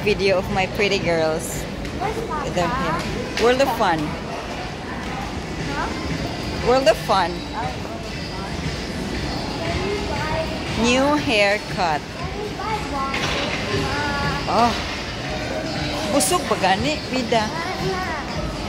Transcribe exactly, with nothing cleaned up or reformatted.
Video of my pretty girls with their hair. World of Fun. World of Fun. New haircut. Oh, busog ba gani, Vida?